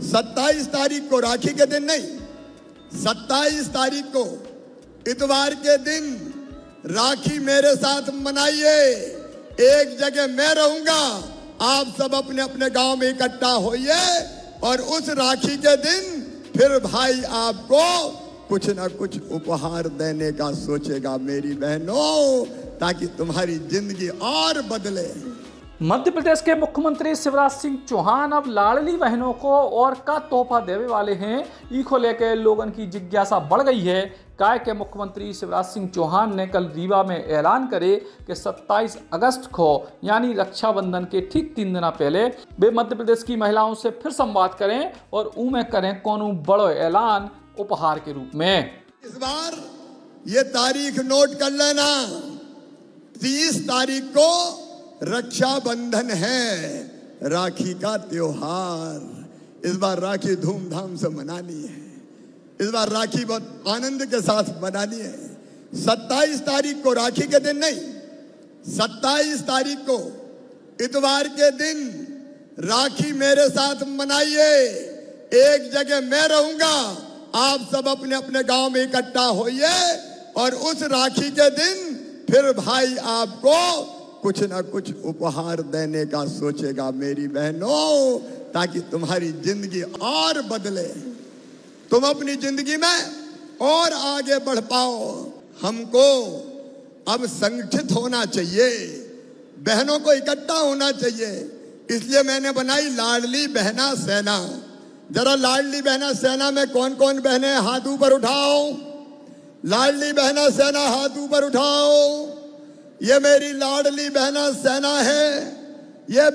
27 तारीख को, राखी के दिन नहीं, 27 तारीख को इतवार के दिन राखी मेरे साथ मनाइए। एक जगह मैं रहूंगा, आप सब अपने अपने गांव में इकट्ठा होइए और उस राखी के दिन फिर भाई आपको कुछ ना कुछ उपहार देने का सोचेगा मेरी बहनों, ताकि तुम्हारी जिंदगी और बदले। मध्य प्रदेश के मुख्यमंत्री शिवराज सिंह चौहान अब लाडली बहनों को और का तोहफा देने वाले हैं। इको लेकर लोगों की जिज्ञासा बढ़ गई है। काय के मुख्यमंत्री शिवराज सिंह चौहान ने कल रीवा में ऐलान करे कि 27 अगस्त को यानी रक्षाबंधन के ठीक 3 दिन पहले वे मध्य प्रदेश की महिलाओं से फिर संवाद करें और उमें करें कोनो बड़ो ऐलान उपहार के रूप में। इस बार ये तारीख नोट कर लेना, 30 तारीख को रक्षाबंधन है, राखी का त्योहार। इस बार राखी धूमधाम से मनानी है, इस बार राखी बहुत आनंद के साथ मनानी है। 27 तारीख को, राखी के दिन नहीं, 27 तारीख को इतवार के दिन राखी मेरे साथ मनाइए। एक जगह मैं रहूंगा, आप सब अपने अपने गांव में इकट्ठा होइए और उस राखी के दिन फिर भाई आपको कुछ ना कुछ उपहार देने का सोचेगा मेरी बहनों, ताकि तुम्हारी जिंदगी और बदले, तुम अपनी जिंदगी में और आगे बढ़ पाओ। हमको अब संगठित होना चाहिए, बहनों को इकट्ठा होना चाहिए। इसलिए मैंने बनाई लाडली बहना सेना। जरा लाडली बहना सेना में कौन कौन बहनें हाथ ऊपर उठाओ। लाडली बहना सेना हाथ ऊपर उठाओ। ये मेरी लाडली बहना सेना है। ये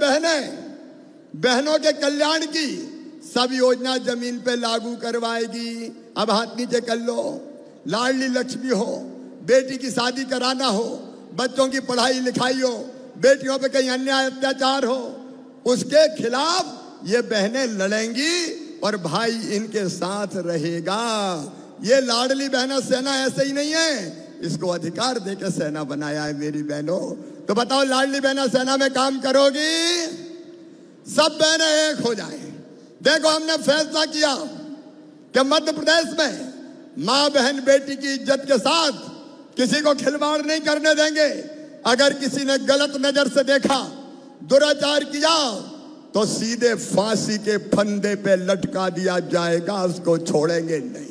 बहनों के कल्याण की सब योजना जमीन पे लागू करवाएगी। अब हाथ नीचे कर लो। लाडली लक्ष्मी हो, बेटी की शादी कराना हो, बच्चों की पढ़ाई लिखाई हो, बेटियों पे कहीं अन्याय अत्याचार हो, उसके खिलाफ ये बहनें लड़ेंगी और भाई इनके साथ रहेगा। ये लाडली बहना सेना ऐसे ही नहीं है, इसको अधिकार देकर सेना बनाया है मेरी बहनों। तो बताओ, लाडली बहना सेना में काम करोगी? सब बहनें एक हो जाएं। देखो, हमने फैसला किया कि मध्य प्रदेश में मां बहन बेटी की इज्जत के साथ किसी को खिलवाड़ नहीं करने देंगे। अगर किसी ने गलत नजर से देखा, दुराचार किया, तो सीधे फांसी के फंदे पे लटका दिया जाएगा, उसको छोड़ेंगे नहीं।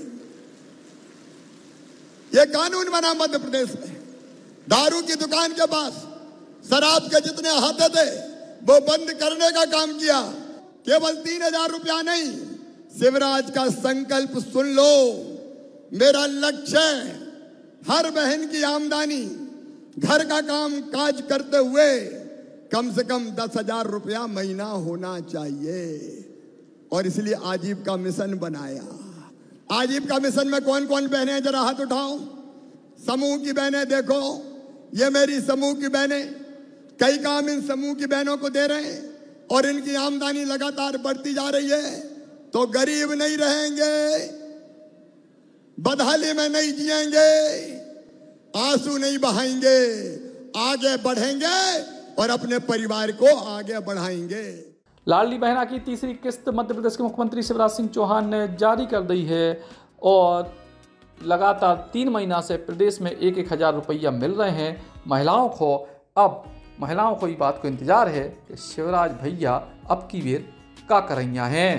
ये कानून बना मध्य प्रदेश में। दारू की दुकान के पास शराब के जितने हाथे थे वो बंद करने का काम किया। केवल 3000 रुपया नहीं, शिवराज का संकल्प सुन लो। मेरा लक्ष्य है हर बहन की आमदनी घर का काम काज करते हुए कम से कम 10,000 रुपया महीना होना चाहिए। और इसलिए आजीविका मिशन बनाया। आजीविका मिशन में कौन कौन बहनें हैं, जरा हाथ उठाओ। समूह की बहनें देखो, ये मेरी समूह की बहनें, कई काम इन समूह की बहनों को दे रहे हैं और इनकी आमदनी लगातार बढ़ती जा रही है। तो गरीब नहीं रहेंगे, बदहाली में नहीं जिएंगे, आंसू नहीं बहाएंगे, आगे बढ़ेंगे और अपने परिवार को आगे बढ़ाएंगे। लाडली बहना की तीसरी किस्त मध्य प्रदेश के मुख्यमंत्री शिवराज सिंह चौहान ने जारी कर दी है और लगातार 3 महीना से प्रदेश में 1,000 रुपया मिल रहे हैं महिलाओं को। अब महिलाओं को ये बात को इंतजार है कि शिवराज भैया अब की बेर क्या करैया हैं।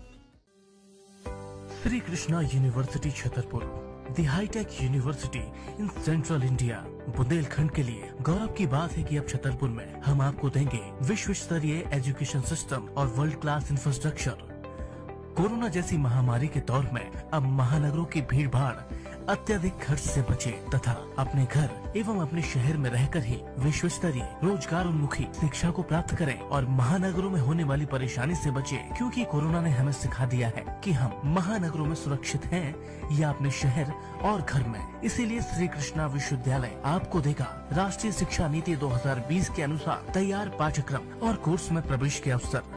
Shri Krishna university Chhatarpur, the high tech university in central India. Bundelkhand के लिए गौरव की बात है कि अब छतरपुर में हम आपको देंगे विश्व स्तरीय एजुकेशन सिस्टम और वर्ल्ड क्लास इंफ्रास्ट्रक्चर। कोरोना जैसी महामारी के दौर में अब महानगरों की भीड़ भाड़ अत्यधिक खर्च से बचे तथा अपने घर एवं अपने शहर में रहकर ही विश्व स्तरीय रोजगार उन्मुखी शिक्षा को प्राप्त करें और महानगरों में होने वाली परेशानी से बचे, क्योंकि कोरोना ने हमें सिखा दिया है कि हम महानगरों में सुरक्षित हैं या अपने शहर और घर में। इसीलिए श्री कृष्णा विश्वविद्यालय आपको देगा राष्ट्रीय शिक्षा नीति 2020 के अनुसार तैयार पाठ्यक्रम और कोर्स में प्रवेश के अवसर।